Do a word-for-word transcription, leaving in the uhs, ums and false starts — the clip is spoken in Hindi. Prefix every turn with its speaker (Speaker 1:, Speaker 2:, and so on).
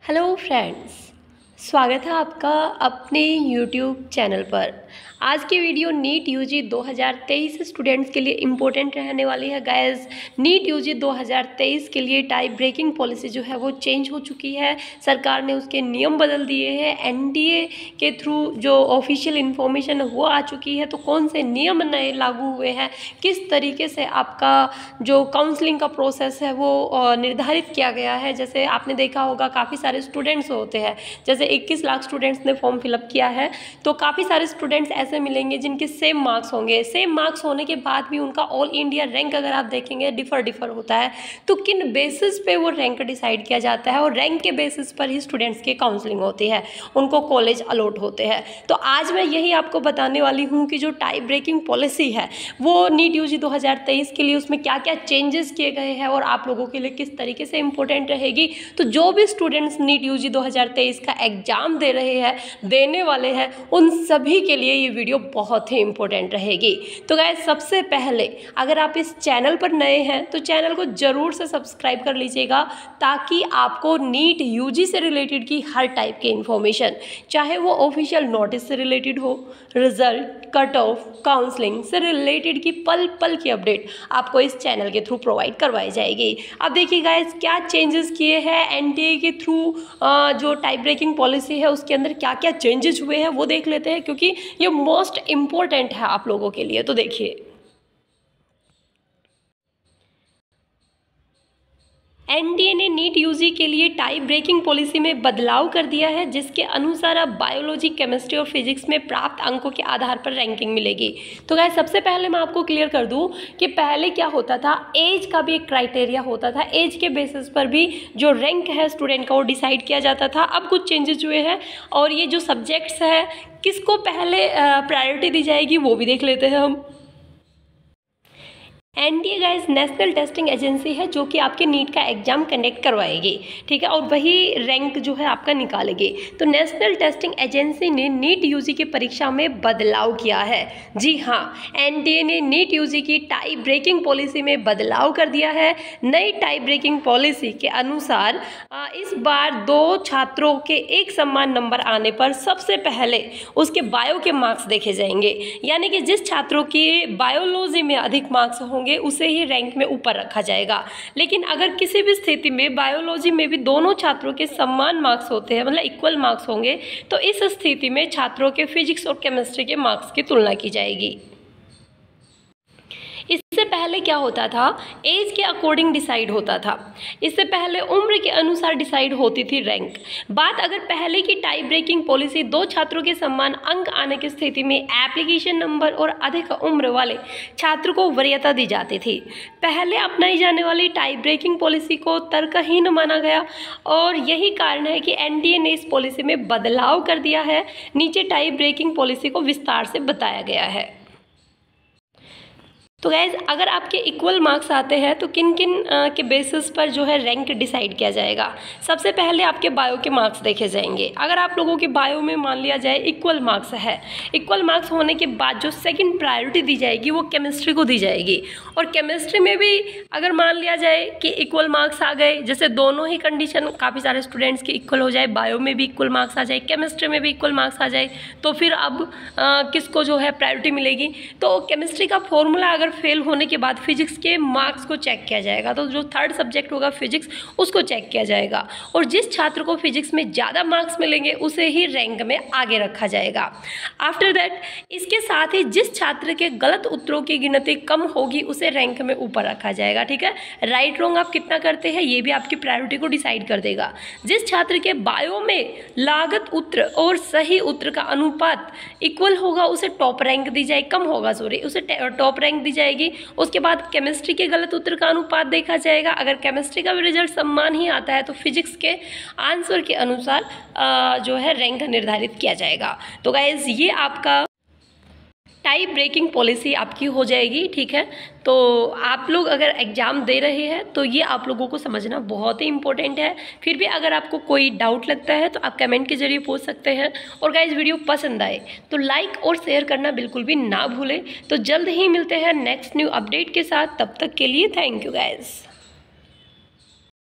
Speaker 1: हेलो फ्रेंड्स, स्वागत है आपका अपने यूट्यूब चैनल पर। आज की वीडियो नीट यूजी दो हज़ार तेईस स्टूडेंट्स के लिए इम्पोर्टेंट रहने वाली है। गाइस, नीट यूजी दो हज़ार तेईस के लिए टाइप ब्रेकिंग पॉलिसी जो है वो चेंज हो चुकी है। सरकार ने उसके नियम बदल दिए हैं। एनडीए के थ्रू जो ऑफिशियल इन्फॉर्मेशन वो आ चुकी है। तो कौन से नियम नए लागू हुए हैं, किस तरीके से आपका जो काउंसलिंग का प्रोसेस है वो निर्धारित किया गया है। जैसे आपने देखा होगा, काफ़ी सारे स्टूडेंट्स होते हैं, जैसे इक्कीस लाख स्टूडेंट्स ने फॉर्म फिलअप किया है। तो काफ़ी सारे स्टूडेंट्स ऐसे मिलेंगे जिनके सेम मार्क्स होंगे। सेम मार्क्स होने के बाद भी उनका ऑल इंडिया रैंक अगर आप देखेंगे डिफर डिफर होता है। तो किन बेसिस पे वो रैंक डिसाइड किया जाता है, और रैंक के बेसिस पर ही स्टूडेंट्स की काउंसलिंग होती है, उनको कॉलेज अलॉट होते हैं। तो आज मैं यही आपको बताने वाली हूँ कि जो टाइप ब्रेकिंग पॉलिसी है वो नीट यूजी दो हज़ार तेईस के लिए उसमें क्या क्या चेंजेस किए गए हैं और आप लोगों के लिए किस तरीके से इम्पोर्टेंट रहेगी। तो जो भी स्टूडेंट्स नीट यूजी दो हज़ार तेईस का एग्जाम दे रहे हैं, देने वाले हैं, उन सभी के लिए ये वीडियो बहुत ही इंपॉर्टेंट रहेगी। तो गाइस, सबसे पहले अगर आप इस चैनल पर नए हैं तो चैनल को जरूर से सब्सक्राइब कर लीजिएगा, ताकि आपको नीट यूजी से रिलेटेड की हर टाइप की इंफॉर्मेशन, चाहे वो ऑफिशियल नोटिस से रिलेटेड हो, रिजल्ट, कट ऑफ, काउंसलिंग से रिलेटेड की पल पल की अपडेट आपको इस चैनल के थ्रू प्रोवाइड करवाई जाएगी। अब देखिए गाइस, क्या चेंजेस किए हैं एनटीए के थ्रू। जो टाइप ब्रेकिंग पॉलिसी है उसके अंदर क्या क्या चेंजेस हुए हैं वो देख लेते हैं, क्योंकि ये मोस्ट इम्पोर्टेंट है आप लोगों के लिए। तो देखिए, एनडीए ने नीट यूजी के लिए टाइप ब्रेकिंग पॉलिसी में बदलाव कर दिया है, जिसके अनुसार अब बायोलॉजी, केमिस्ट्री और फिजिक्स में प्राप्त अंकों के आधार पर रैंकिंग मिलेगी। तो गाइस, सबसे पहले मैं आपको क्लियर कर दूं कि पहले क्या होता था, एज का भी एक क्राइटेरिया होता था। एज के बेसिस पर भी जो रैंक है स्टूडेंट का वो डिसाइड किया जाता था। अब कुछ चेंजेस हुए हैं, और ये जो सब्जेक्ट्स है किसको पहले प्रायोरिटी दी जाएगी वो भी देख लेते हैं हम। NDA guys national testing agency है जो कि आपके नीट का एग्जाम कंडक्ट करवाएगी, ठीक है, और वही रैंक जो है आपका निकालेगी। तो नेशनल टेस्टिंग एजेंसी ने नीट यूजी की परीक्षा में बदलाव किया है। जी हाँ, एनडीए ने नीट यूजी की टाइप ब्रेकिंग पॉलिसी में बदलाव कर दिया है। नई टाइप ब्रेकिंग पॉलिसी के अनुसार इस बार दो छात्रों के एक समान नंबर आने पर सबसे पहले उसके बायो के मार्क्स देखे जाएंगे, यानी कि जिस छात्रों की बायोलॉजी में अधिक मार्क्स होंगे उसे ही रैंक में ऊपर रखा जाएगा। लेकिन अगर किसी भी स्थिति में बायोलॉजी में भी दोनों छात्रों के समान मार्क्स होते हैं, मतलब इक्वल मार्क्स होंगे, तो इस स्थिति में छात्रों के फिजिक्स और केमिस्ट्री के मार्क्स की तुलना की जाएगी। इससे पहले क्या होता था, एज के अकॉर्डिंग डिसाइड होता था। इससे पहले उम्र के अनुसार डिसाइड होती थी रैंक। बात अगर पहले की टाइप ब्रेकिंग पॉलिसी दो छात्रों के समान अंक आने की स्थिति में एप्लीकेशन नंबर और अधिक उम्र वाले छात्र को वरीयता दी जाती थी। पहले अपनाई जाने वाली टाइप ब्रेकिंग पॉलिसी को तर्कहीन माना गया, और यही कारण है कि एनडीए ने इस पॉलिसी में बदलाव कर दिया है। नीचे टाइप ब्रेकिंग पॉलिसी को विस्तार से बताया गया है। तो गाइज, अगर आपके इक्वल मार्क्स आते हैं तो किन किन के बेसिस पर जो है रैंक डिसाइड किया जाएगा। सबसे पहले आपके बायो के मार्क्स देखे जाएंगे। अगर आप लोगों के बायो में मान लिया जाए इक्वल मार्क्स है, इक्वल मार्क्स होने के बाद जो सेकंड प्रायोरिटी दी जाएगी वो केमिस्ट्री को दी जाएगी। और केमिस्ट्री में भी अगर मान लिया जाए कि इक्वल मार्क्स आ गए, जैसे दोनों ही कंडीशन काफ़ी सारे स्टूडेंट्स के इक्वल हो जाए, बायो में भी इक्वल मार्क्स आ जाए, केमिस्ट्री में भी इक्वल मार्क्स आ जाए, तो फिर अब आ, किसको जो है प्रायोरिटी मिलेगी। तो केमिस्ट्री का फॉर्मूला अगर फेल होने के बाद फिजिक्स के मार्क्स को चेक किया जाएगा। तो जो थर्ड सब्जेक्ट होगा फिजिक्स, उसको चेक किया जाएगा, और जिस छात्र को फिजिक्स में ज़्यादा मार्क्स मिलेंगे उसे ही रैंक में आगे रखा जाएगा। आफ्टर दैट, इसके साथ ही जिस छात्र के गलत उत्तरों की गिनती कम होगी उसे रैंक में ऊपर रखा जाएगा, ठीक है। राइट रॉन्ग आप कितना करते हैं ये भी आपकी प्रायोरिटी को डिसाइड कर देगा। जिस छात्र के बायो में लागत उत्तर और सही उत्तर का अनुपात इक्वल होगा उसे टॉप रैंक दी जाएगी, कम होगा सॉरी, उसे टॉप रैंक दी जाएगी। उसके बाद केमिस्ट्री के गलत उत्तर का अनुपात देखा जाएगा। अगर केमिस्ट्री का भी रिजल्ट समान ही आता है तो फिजिक्स के आंसर के अनुसार जो है रैंक निर्धारित किया जाएगा। तो गाइज, ये आपका टाइप ब्रेकिंग पॉलिसी आपकी हो जाएगी, ठीक है। तो आप लोग अगर एग्ज़ाम दे रहे हैं तो ये आप लोगों को समझना बहुत ही इंपॉर्टेंट है। फिर भी अगर आपको कोई डाउट लगता है तो आप कमेंट के जरिए पूछ सकते हैं। और गाइस, वीडियो पसंद आए तो लाइक और शेयर करना बिल्कुल भी ना भूलें। तो जल्द ही मिलते हैं नेक्स्ट न्यू अपडेट के साथ, तब तक के लिए थैंक यू गाइस।